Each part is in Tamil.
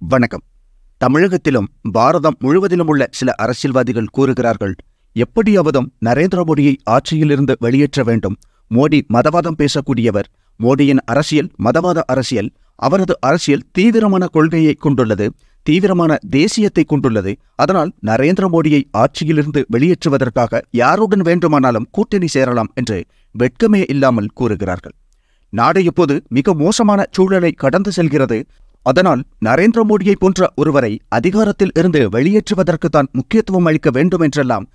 வணக்கம். தமிழகத்திலும் பாரதம் முழுவதிலும் உள்ள சில அரசியல்வாதிகள் கூறுகிறார்கள், எப்படியாவதும் நரேந்திர மோடியை ஆட்சியிலிருந்து வெளியேற்ற வேண்டும். மோடி மதவாதம் பேசக்கூடியவர். மோடியின் அரசியல் மதவாத அரசியல். அவரது அரசியல் தீவிரமான கொள்கையை கொண்டுள்ளது, தீவிரமான தேசியத்தை கொண்டுள்ளது. அதனால் நரேந்திர மோடியை ஆட்சியிலிருந்து வெளியேற்றுவதற்காக யாருடன் வேண்டுமானாலும் கூட்டணி சேரலாம் என்று வெட்கமே இல்லாமல் கூறுகிறார்கள். நாடு இப்போது மிக மோசமான சூழலை கடந்து செல்கிறது. அதனால் நரேந்திர மோடியை போன்ற ஒருவரை அதிகாரத்தில் இருந்து வெளியேற்றுவதற்குத்தான் முக்கியத்துவம் அளிக்க வேண்டும் என்றெல்லாம்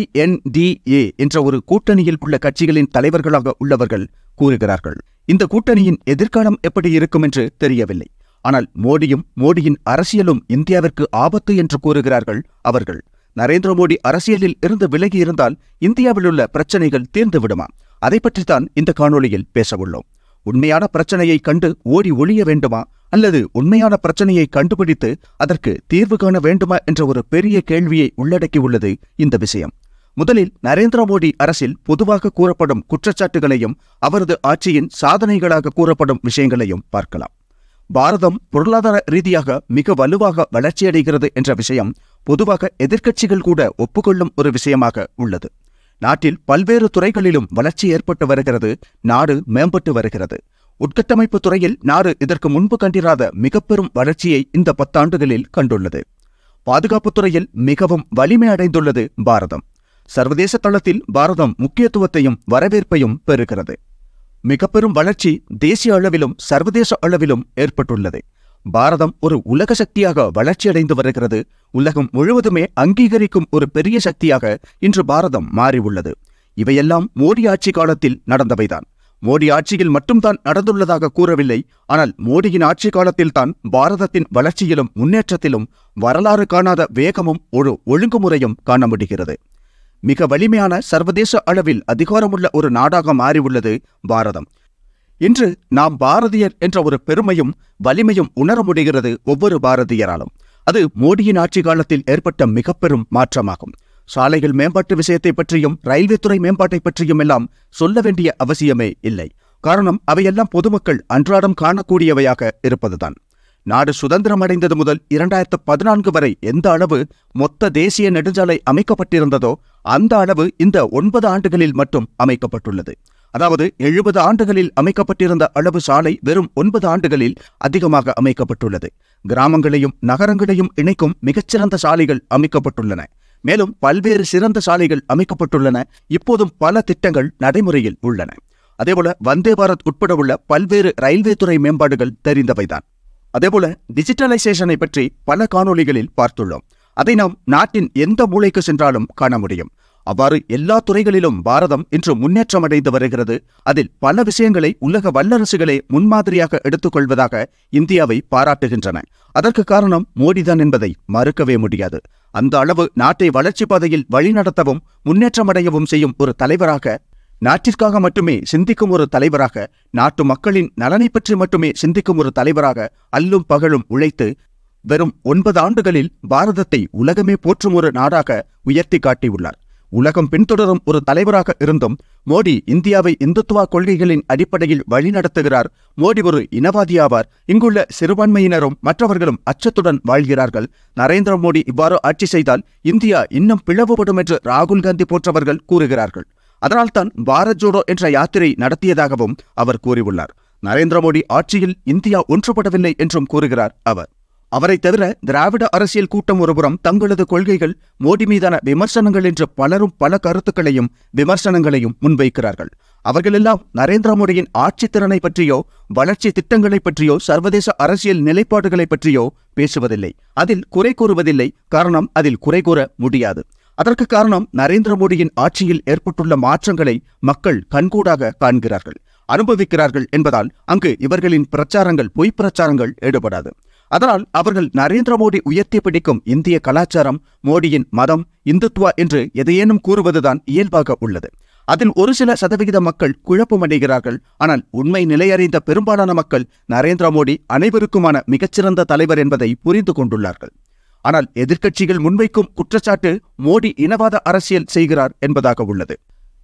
INDA என்ற ஒரு கூட்டணியில் உள்ள கட்சிகளின் தலைவர்களாக உள்ளவர்கள் கூறுகிறார்கள். இந்த கூட்டணியின் எதிர்காலம் எப்படி இருக்கும் என்று தெரியவில்லை. ஆனால் மோடியின் அரசியலும் இந்தியாவிற்கு ஆபத்து என்று கூறுகிறார்கள் அவர்கள். நரேந்திர மோடி அரசியலில் இருந்து விலகி இருந்தால் இந்தியாவில் உள்ள பிரச்சனைகள் தீர்ந்து விடுமா? அதை பற்றித்தான் இந்த காணொளியில் பேசவுள்ளோம். உண்மையான பிரச்சனையை கண்டு ஓடி ஒழிய வேண்டுமா, அல்லது உண்மையான பிரச்சனையை கண்டுபிடித்து அதற்கு தீர்வு காண வேண்டுமா என்ற ஒரு பெரிய கேள்வியை உள்ளடக்கியுள்ளது இந்த விஷயம். முதலில் நரேந்திர மோடி அரசில் பொதுவாக கூறப்படும் குற்றச்சாட்டுகளையும் அவரது ஆட்சியின் சாதனைகளாக கூறப்படும் விஷயங்களையும் பார்க்கலாம். பாரதம் பொருளாதார ரீதியாக மிக வலுவாக வளர்ச்சியடைகிறது என்ற விஷயம் பொதுவாக எதிர்க்கட்சிகள் கூட ஒப்புக்கொள்ளும் ஒரு விஷயமாக உள்ளது. நாட்டில் பல்வேறு துறைகளிலும் வளர்ச்சி ஏற்பட்டு வருகிறது. நாடு மேம்பட்டு வருகிறது. உட்கட்டமைப்பு துறையில் நாடு இதற்கு முன்பு கண்டிராத மிக பெரும் வளர்ச்சியை இந்த 10 ஆண்டுகளில் கண்டுள்ளது. பாதுகாப்புத் துறையில் மிகவும் வலிமை அடைந்துள்ளது பாரதம். சர்வதேச தளத்தில் பாரதம் முக்கியத்துவத்தையும் வரவேற்பையும் பெறுகிறது. மிக பெரும் வளர்ச்சி தேசிய அளவிலும் சர்வதேச அளவிலும் ஏற்பட்டுள்ளது. பாரதம் ஒரு உலக சக்தியாக வளர்ச்சியடைந்து வருகிறது. உலகம் முழுவதுமே அங்கீகரிக்கும் ஒரு பெரிய சக்தியாக இன்று பாரதம் மாறியுள்ளது. இவையெல்லாம் மோடி ஆட்சி காலத்தில் நடந்தவைதான். மோடி ஆட்சியில் மட்டும்தான் நடந்துள்ளதாக கூறவில்லை. ஆனால் மோடியின் ஆட்சி காலத்தில்தான் பாரதத்தின் வளர்ச்சியிலும் முன்னேற்றத்திலும் வரலாறு காணாத வேகமும் ஒரு ஒழுங்குமுறையும் காண முடிகிறது. மிக வலிமையான சர்வதேச அளவில் அதிகாரமுள்ள ஒரு நாடாக மாறியுள்ளது பாரதம். இன்று நாம் பாரதியர் என்ற ஒரு பெருமையும் வலிமையும் உணர முடிகிறது ஒவ்வொரு பாரதியராலும். அது மோடியின் ஆட்சி காலத்தில் ஏற்பட்ட மிக பெரும் மாற்றமாகும். சாலைகள் மேம்பாட்டு விஷயத்தை பற்றியும் ரயில்வே துறை மேம்பாட்டை பற்றியும் எல்லாம் சொல்ல வேண்டிய அவசியமே இல்லை. காரணம், அவையெல்லாம் பொதுமக்கள் அன்றாடம் காணக்கூடியவையாக இருப்பதுதான். நாடு சுதந்திரம் அடைந்தது முதல் 2014 வரை எந்த அளவு மொத்த தேசிய நெடுஞ்சாலை அமைக்கப்பட்டிருந்ததோ அந்த அளவு இந்த 9 ஆண்டுகளில் மட்டும் அமைக்கப்பட்டுள்ளது. அதாவது 70 ஆண்டுகளில் அமைக்கப்பட்டிருந்த அளவு சாலை வெறும் 9 ஆண்டுகளில் அதிகமாக அமைக்கப்பட்டுள்ளது. கிராமங்களையும் நகரங்களையும் இணைக்கும் மிகச்சிறந்த சாலைகள் அமைக்கப்பட்டுள்ளன. மேலும் பல்வேறு சிறந்த சாலைகள் அமைக்கப்பட்டுள்ளன. இப்போதும் பல திட்டங்கள் நடைமுறையில் உள்ளன. அதேபோல வந்தே பாரத் உட்பட உள்ள பல்வேறு ரயில்வே துறை மேம்பாடுகள் தெரிந்தவைதான். அதேபோல டிஜிட்டலைசேஷனை பற்றி பல காணொளிகளில் பார்த்துள்ளோம். அதை நாம் நாட்டின் எந்த மூலைக்கு சென்றாலும் காண முடியும். அவ்வாறு எல்லா துறைகளிலும் பாரதம் இன்று முன்னேற்றம் அடைந்து வருகிறது. அதில் பல விஷயங்களை உலக வல்லரசுகளே முன்மாதிரியாக எடுத்துக்கொள்வதாக இந்தியாவை பாராட்டுகின்றன. அதற்கு காரணம் மோடிதான் என்பதை மறுக்கவே முடியாது. அந்த அளவு நாட்டை வளர்ச்சி பாதையில் வழிநடத்தவும் முன்னேற்றமடையவும் செய்யும் ஒரு தலைவராக, நாட்டிற்காக மட்டுமே சிந்திக்கும் ஒரு தலைவராக, நாட்டு மக்களின் நலனை பற்றி மட்டுமே சிந்திக்கும் ஒரு தலைவராக அல்லும் பகலும் உழைத்து வெறும் 9 ஆண்டுகளில் பாரதத்தை உலகமே போற்றும் ஒரு நாடாக உயர்த்தி காட்டியுள்ளார். உலகம் பின்தொடரும் ஒரு தலைவராக இருந்தும் மோடி இந்தியாவை இந்துத்துவ கொள்கைகளின் அடிப்படையில் வழிநடத்துகிறார். மோடி ஒரு இனவாதியாவார். இங்குள்ள சிறுபான்மையினரும் மற்றவர்களும் அச்சத்துடன் வாழ்கிறார்கள். நரேந்திர மோடி இவ்வாறு ஆட்சி செய்தால் இந்தியா இன்னும் பிளவுபடும் என்று ராகுல் காந்தி போன்றவர்கள் கூறுகிறார்கள். அதனால்தான் பாரத் ஜோடோ என்ற யாத்திரை நடத்தியதாகவும் அவர் கூறியுள்ளார். நரேந்திர மோடி ஆட்சியில் இந்தியா ஒன்றுபடவில்லை என்றும் கூறுகிறார் அவர். அவரை தவிர திராவிட அரசியல் கூட்டம் ஒருபுறம் தங்களது கொள்கைகள், மோடி மீதான விமர்சனங்கள் என்று பலரும் பல கருத்துக்களையும் விமர்சனங்களையும் முன்வைக்கிறார்கள். அவர்களெல்லாம் நரேந்திர மோடியின் ஆட்சி திறனை பற்றியோ வளர்ச்சி திட்டங்களை பற்றியோ சர்வதேச அரசியல் நிலைப்பாடுகளை பற்றியோ பேசுவதில்லை. அதில் குறை கூறுவதில்லை. காரணம், அதில் குறை கூற முடியாது. அதற்கு காரணம், நரேந்திர மோடியின் ஆட்சியில் ஏற்பட்டுள்ள மாற்றங்களை மக்கள் கண்கூடாக காண்கிறார்கள், அனுபவிக்கிறார்கள் என்பதால் அங்கு இவர்களின் பிரச்சாரங்கள், பொய் பிரச்சாரங்கள் ஈடுபடாது. அதனால் அவர்கள் நரேந்திர மோடி உயர்த்தி பிடிக்கும் இந்திய கலாச்சாரம், மோடியின் மதம், இந்துத்துவா என்று எதையேனும் கூறுவதுதான் இயல்பாக உள்ளது. அதில் ஒரு சில சதவிகித மக்கள் குழப்பமடைகிறார்கள். ஆனால் உண்மை நிலையறிந்த பெரும்பாலான மக்கள் நரேந்திர மோடி அனைவருக்குமான மிகச்சிறந்த தலைவர் என்பதை புரிந்து கொண்டுள்ளார்கள். ஆனால் எதிர்க்கட்சிகள் முன்வைக்கும் குற்றச்சாட்டு மோடி இனவாத அரசியல் செய்கிறார் என்பதாக உள்ளது.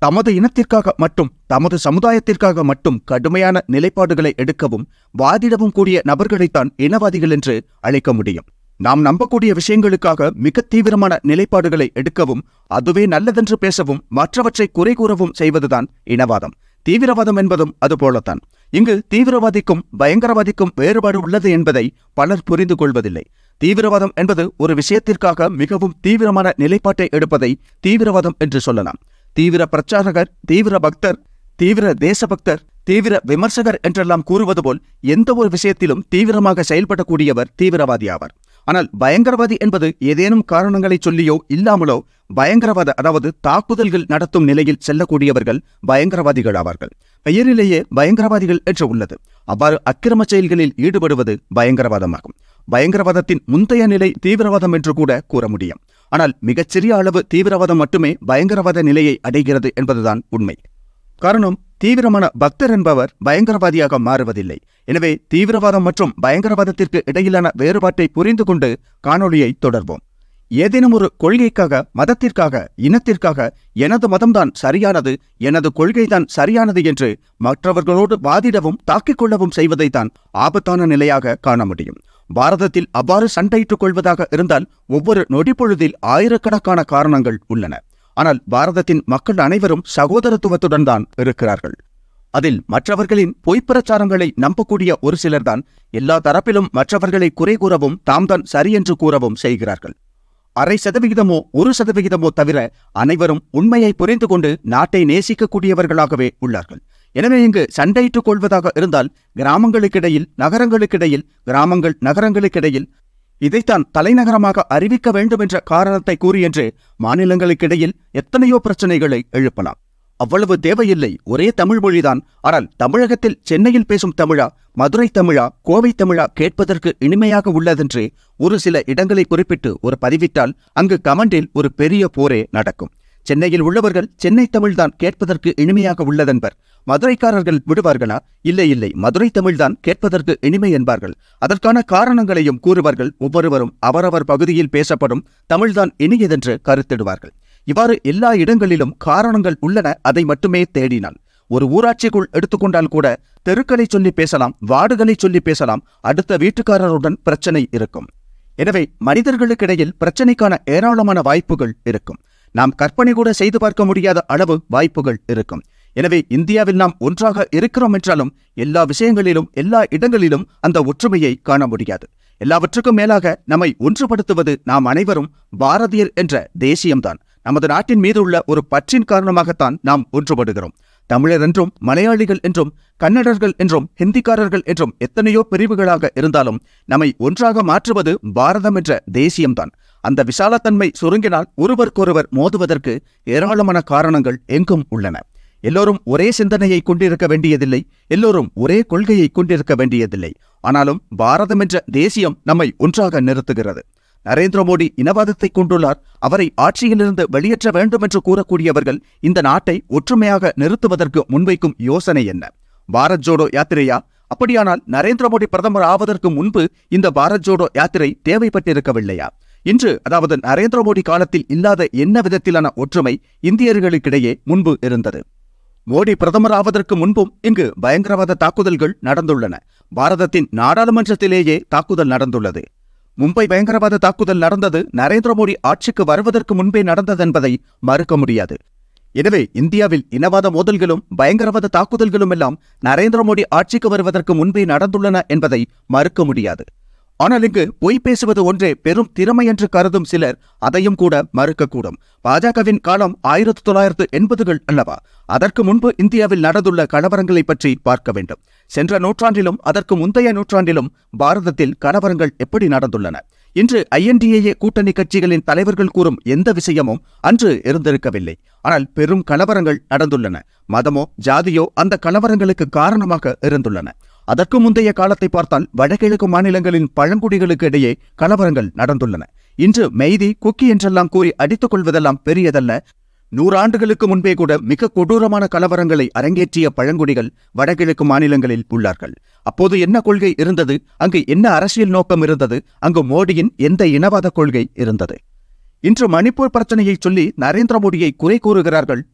தமது இனத்திற்காக மட்டும் தமது சமுதாயத்திற்காக மட்டும் கடுமையான நிலைப்பாடுகளை எடுக்கவும் வாதிடவும் கூடிய நபர்களைத்தான் இனவாதிகள் என்று அழைக்க முடியும். நாம் நம்பக்கூடிய விஷயங்களுக்காக மிக தீவிரமான நிலைப்பாடுகளை எடுக்கவும் அதுவே நல்லதென்று பேசவும் மற்றவற்றை குறை கூறவும் செய்வதுதான் இனவாதம். தீவிரவாதம் என்பதும் அதுபோலத்தான். இங்கு தீவிரவாதிக்கும் பயங்கரவாதிக்கும் வேறுபாடு உள்ளது என்பதை பலர் புரிந்து கொள்வதில்லை. தீவிரவாதம் என்பது ஒரு விஷயத்திற்காக மிகவும் தீவிரமான நிலைப்பாட்டை எடுப்பதை தீவிரவாதம் என்று சொல்லலாம். தீவிர பிரச்சாரகர், தீவிர பக்தர், தீவிர தேசபக்தர், தீவிர விமர்சகர் என்றெல்லாம் கூறுவது போல் எந்த ஒரு விஷயத்திலும் தீவிரமாக செயல்படக்கூடியவர் தீவிரவாதி ஆவார். ஆனால் பயங்கரவாதி என்பது ஏதேனும் காரணங்களை சொல்லியோ இல்லாமலோ பயங்கரவாத அதாவது தாக்குதல்கள் நடத்தும் நிலையில் செல்லக்கூடியவர்கள் பயங்கரவாதிகள் ஆவார்கள். பெயரிலேயே பயங்கரவாதிகள் என்று உள்ளது. அவ்வாறு அக்கிரம செயல்களில் ஈடுபடுவது பயங்கரவாதமாகும். பயங்கரவாதத்தின் முந்தைய நிலை தீவிரவாதம் என்று கூட கூற முடியும். ஆனால் மிகச்சிறிய அளவு தீவிரவாதம் மட்டுமே பயங்கரவாத நிலையை அடைகிறது என்பதுதான் உண்மை. காரணம், தீவிரமான பக்தர் என்பவர் பயங்கரவாதியாக மாறுவதில்லை. எனவே தீவிரவாதம் மற்றும் பயங்கரவாதத்திற்கு இடையிலான வேறுபாட்டை புரிந்து கொண்டு காணொளியை தொடர்வோம். ஏதேனும் ஒரு கொள்கைக்காக, மதத்திற்காக, இனத்திற்காக எனது மதம்தான் சரியானது, எனது கொள்கைதான் சரியானது என்று மற்றவர்களோடு வாதிடவும் தாக்கிக் கொள்ளவும் செய்வதைத்தான் ஆபத்தான நிலையாக காண முடியும். பாரதத்தில் அவ்வாறு சண்டையிட்டுக் கொள்வதாக இருந்தால் ஒவ்வொரு நொடிப்பொழுதில் ஆயிரக்கணக்கான காரணங்கள் உள்ளன. ஆனால் பாரதத்தின் மக்கள் அனைவரும் சகோதரத்துவத்துடன் தான் இருக்கிறார்கள். அதில் மற்றவர்களின் பொய்ப்பிரச்சாரங்களை நம்பக்கூடிய ஒரு சிலர்தான் எல்லா தரப்பிலும் மற்றவர்களை குறை கூறவும் தாம்தான் சரியென்று கூறவும் செய்கிறார்கள். 0.5%, 1% தவிர அனைவரும் உண்மையை புரிந்து கொண்டு நாட்டை நேசிக்கக்கூடியவர்களாகவே உள்ளார்கள். எனவே இங்கு சண்டையிட்டுக் கொள்வதாக இருந்தால் கிராமங்களுக்கிடையில், நகரங்களுக்கிடையில், கிராமங்கள் நகரங்களுக்கிடையில் இதைத்தான் தலைநகரமாக அறிவிக்க வேண்டும் என்ற காரணத்தை கூறியென்று மாநிலங்களுக்கிடையில் எத்தனையோ பிரச்சனைகளை எழுப்பலாம். அவ்வளவு தேவையில்லை. ஒரே தமிழ் மொழிதான். ஆனால் தமிழகத்தில் சென்னையில் பேசும் தமிழா, மதுரை தமிழா, கோவை தமிழா கேட்பதற்கு இனிமையாக உள்ளதென்று ஒரு சில இடங்களை குறிப்பிட்டு ஒரு பதிவிட்டால் அங்கு கமெண்டில் ஒரு பெரிய போரே நடக்கும். சென்னையில் உள்ளவர்கள் சென்னை தமிழ்தான் கேட்பதற்கு இனிமையாக உள்ளதென்பர். மதுரைக்காரர்கள் விடுவார்களா? இல்லை இல்லை, மதுரை தமிழ்தான் கேட்பதற்கு இனிமை என்பார்கள். அதற்கான காரணங்களையும் கூறுவார்கள். ஒவ்வொருவரும் அவரவர் பகுதியில் பேசப்படும் தமிழ்தான் இனியதென்று கருத்திடுவார்கள். இவ்வாறு எல்லா இடங்களிலும் காரணங்கள் உள்ளன. அதை மட்டுமே தேடினால் ஒரு ஊராட்சிக்குள் எடுத்துக்கொண்டால் கூட தெருக்களை சொல்லி பேசலாம், வார்டுகளை சொல்லி பேசலாம். அடுத்த வீட்டுக்காரருடன் பிரச்சனை இருக்கும். எனவே மனிதர்களுக்கிடையில் பிரச்சனைக்கான ஏராளமான வாய்ப்புகள் இருக்கும். நாம் கற்பனை கூட செய்து பார்க்க முடியாத அளவு வாய்ப்புகள் இருக்கும். எனவே இந்தியாவில் நாம் ஒன்றாக இருக்கிறோம் என்றாலும் எல்லா விஷயங்களிலும், எல்லா இடங்களிலும் அந்த ஒற்றுமையை காண முடியாது. எல்லாவற்றுக்கும் மேலாக நம்மை ஒன்றுபடுத்துவது நாம் அனைவரும் பாரதியர் என்ற தேசியம்தான். நமது நாட்டின் மீது உள்ள ஒரு பற்றின் காரணமாகத்தான் நாம் ஒன்றுபடுகிறோம். தமிழர் என்றும், மலையாளிகள் என்றும், கன்னடர்கள் என்றும், ஹிந்திக்காரர்கள் என்றும் எத்தனையோ பிரிவுகளாக இருந்தாலும் நம்மை ஒன்றாக மாற்றுவது பாரதம் என்ற தேசியம்தான். அந்த விசாலத்தன்மை சுருங்கினால் ஒருவருக்கொருவர் மோதுவதற்கு ஏராளமான காரணங்கள் எங்கும் உள்ளன. எல்லோரும் ஒரே சிந்தனையை கொண்டிருக்க வேண்டியதில்லை, எல்லோரும் ஒரே கொள்கையை கொண்டிருக்க வேண்டியதில்லை. ஆனாலும் பாரதம் என்ற தேசியம் நம்மை ஒன்றாக நிறுத்துகிறது. நரேந்திர மோடி இனவாதத்தை கொண்டுள்ளார். அவரை ஆட்சியிலிருந்து வெளியேற்ற வேண்டும் என்று கூறக்கூடியவர்கள் இந்த நாட்டை ஒற்றுமையாக நிறுத்துவதற்கு முன்வைக்கும் யோசனை என்ன? பாரத் ஜோடோ யாத்திரையா? அப்படியானால் நரேந்திர மோடி பிரதமர் ஆவதற்கு முன்பு இந்த பாரத் ஜோடோ யாத்திரை தேவைப்பட்டிருக்கவில்லையா? இன்று, அதாவது நரேந்திர மோடி காலத்தில் இல்லாத என்ன விதத்திலான ஒற்றுமை இந்தியர்களுக்கிடையே முன்பு இருந்தது? மோடி பிரதமர் ஆவதற்கு முன்பும் இங்கு பயங்கரவாத தாக்குதல்கள் நடந்துள்ளன. பாரதத்தின் நாடாளுமன்றத்திலேயே தாக்குதல் நடந்துள்ளது. மும்பை பயங்கரவாத தாக்குதல் நடந்தது நரேந்திர மோடி ஆட்சிக்கு வருவதற்கு முன்பே நடந்ததென்பதை மறுக்க முடியாது. எனவே இந்தியாவில் இனவாத மோதல்களும் பயங்கரவாத தாக்குதல்களும் எல்லாம் நரேந்திர மோடி ஆட்சிக்கு வருவதற்கு முன்பே நடந்துள்ளன என்பதை மறுக்க முடியாது. ஆனால் இங்கு பொய் பேசுவது ஒன்றே பெரும் திறமை என்று கருதும் சிலர் அதையும் கூட மறுக்கக்கூடும். பாஜகவின் காலம் 1980கள் அல்லவா? அதற்கு முன்பு இந்தியாவில் நடந்துள்ள கலவரங்களை பற்றி பார்க்க வேண்டும். சென்ற நூற்றாண்டிலும் அதற்கு முந்தைய நூற்றாண்டிலும் பாரதத்தில் கலவரங்கள் எப்படி நடந்துள்ளன? இன்று INDA கூட்டணி கட்சிகளின் தலைவர்கள் கூறும் எந்த விஷயமும் அன்று இருந்திருக்கவில்லை. ஆனால் பெரும் கலவரங்கள் நடந்துள்ளன. மதமோ ஜாதியோ அந்த கலவரங்களுக்கு காரணமாக இருந்துள்ளன. அதற்கு முந்தைய காலத்தை பார்த்தால் வடகிழக்கு மாநிலங்களின் பழங்குடிகளுக்கு இடையே கலவரங்கள் நடந்துள்ளன. இன்று மெய்தி, குக்கி என்றெல்லாம் கூறி அடித்துக் கொள்வதெல்லாம் பெரியதல்ல. 100 ஆண்டுகளுக்கு முன்பே கூட மிக கொடூரமான கலவரங்களை அரங்கேற்றிய பழங்குடிகள் வடகிழக்கு மாநிலங்களில் உள்ளார்கள். அப்போது என்ன கொள்கை இருந்தது? அங்கு என்ன அரசியல் நோக்கம் இருந்தது? அங்கு மோடியின் எந்த இனவாத கொள்கை இருந்தது? இன்று மணிப்பூர் பிரச்சனையை சொல்லி நரேந்திர மோடியை குறை கூறுகிறார்கள் பலர்.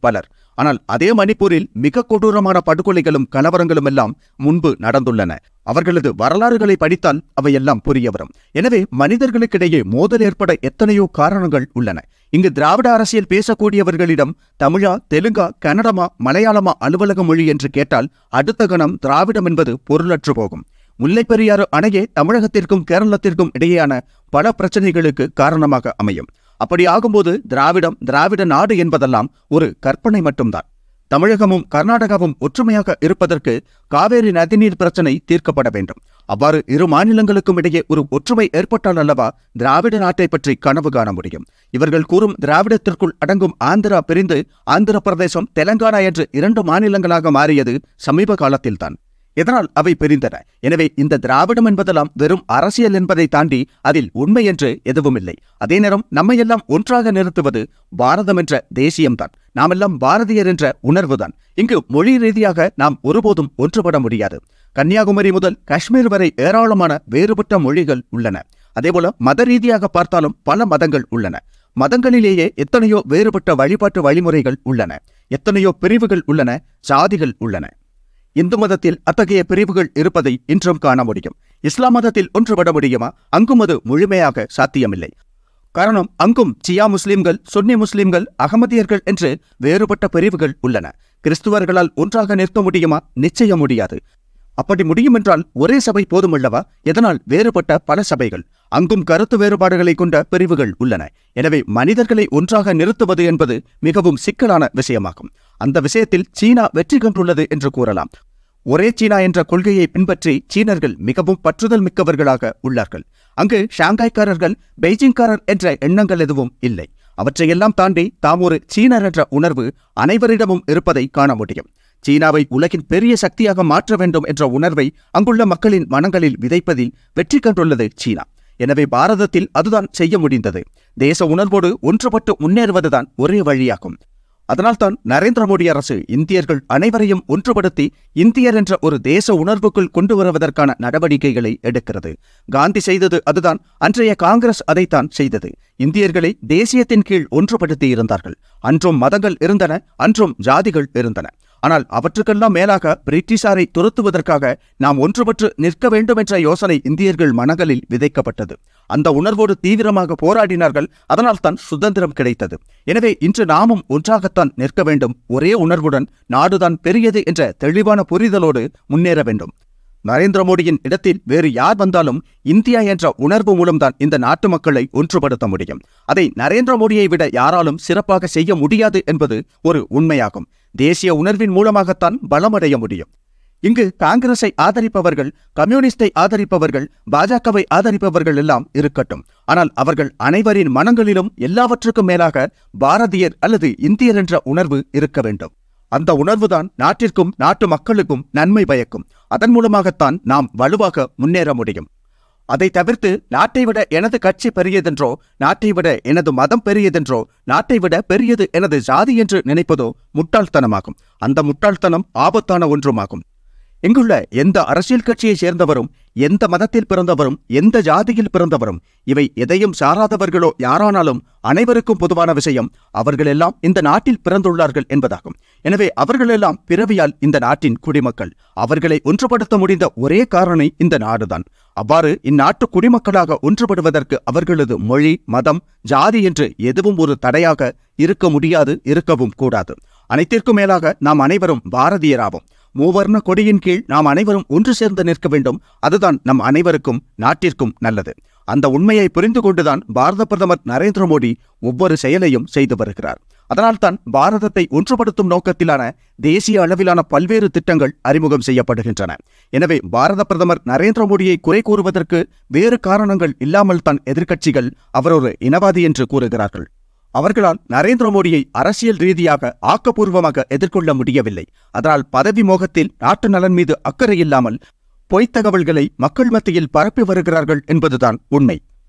ஆனால் அதே மணிப்பூரில் மிக கொடூரமான படுகொலைகளும் கலவரங்களும் எல்லாம் முன்பு நடந்துள்ளன. அவர்களது வரலாறுகளை படித்தால் அவையெல்லாம் புரிய வரும். எனவே மனிதர்களுக்கிடையே மோதல் ஏற்பட எத்தனையோ காரணங்கள் உள்ளன. இங்கு திராவிட அரசியல் பேசக்கூடியவர்களிடம் தமிழா, தெலுங்கா, கன்னடமா, மலையாளமா அலுவலக மொழி என்று கேட்டால் அடுத்த கணம் திராவிடம் என்பது பொருளற்று போகும். முல்லைப்பெரியாறு அணையே தமிழகத்திற்கும் கேரளத்திற்கும் இடையேயான பல பிரச்சனைகளுக்கு காரணமாக அமையும். அப்படி ஆகும்போது திராவிட நாடு என்பதெல்லாம் ஒரு கற்பனை மட்டும்தான். தமிழகமும் கர்நாடகாவும் ஒற்றுமையாக இருப்பதற்கு காவேரி நதிநீர் பிரச்சனை தீர்க்கப்பட வேண்டும். அவ்வாறு இரு மாநிலங்களுக்கும் இடையே ஒரு ஒற்றுமை ஏற்பட்டால் அல்லவா திராவிட நாட்டை பற்றி கனவு காண முடியும். இவர்கள் கூறும் திராவிடத்திற்குள் அடங்கும் ஆந்திரா பிரிந்து ஆந்திர பிரதேசம், தெலங்கானா என்று 2 மாநிலங்களாக மாறியது சமீப காலத்தில்தான். இதனால் அவை பிரிந்தன. எனவே இந்த திராவிடம் என்பதெல்லாம் வெறும் அரசியல் என்பதை தாண்டி அதில் உண்மை என்று எதுவும் இல்லை. அதே நேரம் நம்மையெல்லாம் ஒன்றாக நிறுத்துவது பாரதம் என்ற தேசியம்தான். நாமெல்லாம் பாரதியர் என்ற உணர்வுதான். இங்கு மொழி ரீதியாக நாம் ஒருபோதும் ஒன்றுபட முடியாது. கன்னியாகுமரி முதல் காஷ்மீர் வரை ஏராளமான வேறுபட்ட மொழிகள் உள்ளன. அதேபோல மத ரீதியாக பார்த்தாலும் பல மதங்கள் உள்ளன. மதங்களிலேயே எத்தனையோ வேறுபட்ட வழிபாட்டு வழிமுறைகள் உள்ளன. எத்தனையோ பிரிவுகள் உள்ளன, சாதிகள் உள்ளன. இந்து மதத்தில் அத்தகைய பிரிவுகள் இருப்பதை இன்றும் காண முடியும். இஸ்லாம் மதத்தில் ஒன்றுபட முடியுமா? அங்கும் அது முழுமையாக சாத்தியமில்லை. காரணம், அங்கும் சியா முஸ்லிம்கள், சுன்னி முஸ்லிம்கள், அகமதியர்கள் என்று வேறுபட்ட பிரிவுகள் உள்ளன. கிறிஸ்துவர்களால் ஒன்றாக நிற்க முடியுமா? நிச்சயம் முடியாது. அப்படி முடியுமென்றால் ஒரே சபை போதுமல்லவா? எதனால் வேறுபட்ட பல சபைகள்? அங்கும் கருத்து வேறுபாடுகளை கொண்ட பிரிவுகள் உள்ளன. எனவே மனிதர்களை ஒன்றாக நிறுத்துவது என்பது மிகவும் சிக்கலான விஷயமாகும். அந்த விஷயத்தில் சீனா வெற்றி கண்டுள்ளது என்று கூறலாம். ஒரே சீனா என்ற கொள்கையை பின்பற்றி சீனர்கள் மிகவும் பற்றுதல் மிக்கவர்களாக உள்ளார்கள். அங்கு ஷாங்காய்க்காரர்கள், பெய்ஜிங்காரர் என்ற எண்ணங்கள் எதுவும் இல்லை. அவற்றையெல்லாம் தாண்டி தாம் ஒரு சீனர் என்ற உணர்வு அனைவரிடமும் இருப்பதை காண முடியும். சீனாவை உலகின் பெரிய சக்தியாக மாற்ற வேண்டும் என்ற உணர்வை அங்குள்ள மக்களின் மனங்களில் விதைப்பதில் வெற்றி கண்டுள்ளது சீனா. எனவே பாரதத்தில் அதுதான் செய்ய முடிந்தது. தேச உணர்வோடு ஒன்றுபட்டு முன்னேறுவதுதான் ஒரே வழியாகும். அதனால்தான் நரேந்திர மோடி அரசு இந்தியர்கள் அனைவரையும் ஒன்றுபடுத்தி இந்தியர் என்ற ஒரு தேச உணர்வுக்குள் கொண்டு வருவதற்கான நடவடிக்கைகளை எடுக்கிறது. காந்தி செய்தது அதுதான். அன்றைய காங்கிரஸ் அதைத்தான் செய்தது. இந்தியர்களை தேசியத்தின் கீழ் ஒன்றுபடுத்தி இருந்தார்கள். அன்றும் மதங்கள் இருந்தன, அன்றும் ஜாதிகள் இருந்தன. ஆனால் அவற்றுக்கெல்லாம் மேலாக பிரிட்டிஷாரை துரத்துவதற்காக நாம் ஒன்றுபட்டு நிற்க வேண்டும் என்ற யோசனை இந்தியர்கள் மனங்களில் விதைக்கப்பட்டது. அந்த உணர்வோடு தீவிரமாக போராடினார்கள். அதனால்தான் சுதந்திரம் கிடைத்தது. எனவே இன்று நாமும் ஒன்றாகத்தான் நிற்க வேண்டும். ஒரே உணர்வுடன் நாடுதான் பெரியது என்ற தெளிவான புரிதலோடு முன்னேற வேண்டும். நரேந்திர மோடியின் இடத்தில் வேறு யார் வந்தாலும் இந்தியா என்ற உணர்வு மூலம்தான் இந்த நாட்டு மக்களை ஒன்றுபடுத்த முடியும். அதை நரேந்திர மோடியை விட யாராலும் சிறப்பாக செய்ய முடியாது என்பது ஒரு உண்மையாகும். தேசிய உணர்வின் மூலமாகத்தான் பலமடைய முடியும். இங்கு காங்கிரஸை ஆதரிப்பவர்கள், கம்யூனிஸ்டை ஆதரிப்பவர்கள், பாஜகவை ஆதரிப்பவர்கள் எல்லாம் இருக்கட்டும். ஆனால் அவர்கள் அனைவரின் மனங்களிலும் எல்லாவற்றுக்கும் மேலாக பாரதியர் அல்லது இந்தியர் என்ற உணர்வு இருக்க வேண்டும். அந்த உணர்வுதான் நாட்டிற்கும் நாட்டு மக்களுக்கும் நன்மை பயக்கும். அதன் மூலமாகத்தான் நாம் வலுவாக முன்னேற முடியும். அதை தவிர்த்து நாட்டை விட எனது கட்சி பெரியதென்றோ, நாட்டை விட எனது மதம் பெரியதென்றோ, நாட்டை விட பெரியது எனது ஜாதி என்று நினைப்பதோ முட்டாள்தனமாகும். அந்த முட்டாள்தனம் ஆபத்தான ஒன்றுமாகும். இங்குள்ள எந்த அரசியல் கட்சியை சேர்ந்தவரும், எந்த மதத்தில் பிறந்தவரும், எந்த ஜாதியில் பிறந்தவரும், இவை எதையும் சாராதவர்களோ யாரானாலும் அனைவருக்கும் பொதுவான விஷயம் அவர்களெல்லாம் இந்த நாட்டில் பிறந்துள்ளார்கள் என்பதாகும். எனவே அவர்களெல்லாம் பிறவியால் இந்த நாட்டின் குடிமக்கள். அவர்களை ஒன்றுபடுத்த முடிந்த ஒரே காரணி இந்த நாடுதான். அவ்வாறு இந்நாட்டு குடிமக்களாக ஒன்றுபடுவதற்கு அவர்களது மொழி, மதம், ஜாதி என்று எதுவும் ஒரு தடையாக இருக்க முடியாது, இருக்கவும் கூடாது. அனைத்திற்கும் மேலாக நாம் அனைவரும் பாரதியராவோம். மூவர்ண கொடியின் கீழ் நாம் அனைவரும் ஒன்று சேர்ந்து நிற்க வேண்டும். அதுதான் நம் அனைவருக்கும் நாட்டிற்கும் நல்லது. அந்த உண்மையை புரிந்து கொண்டுதான் பாரத பிரதமர் நரேந்திர மோடி ஒவ்வொரு செயலையும் செய்து வருகிறார். அதனால்தான் பாரதத்தை ஒன்றுபடுத்தும் நோக்கத்திலான தேசிய அளவிலான பல்வேறு திட்டங்கள் அறிமுகம் செய்யப்படுகின்றன. எனவே பாரத பிரதமர் நரேந்திர மோடியை குறை கூறுவதற்கு வேறு காரணங்கள் இல்லாமல் தான் எதிர்க்கட்சிகள் அவர் ஒரு இனவாதி என்று கூறுகிறார்கள். அவர்களால் நரேந்திர மோடியை அரசியல் ரீதியாக ஆக்கப்பூர்வமாக எதிர்கொள்ள முடியவில்லை. அதனால் பதவி மோகத்தில் நாட்டு நலன் மீது அக்கறை இல்லாமல் பொய்த் தகவல்களை மக்கள் மத்தியில் பரப்பி வருகிறார்கள் என்பதுதான் உண்மை.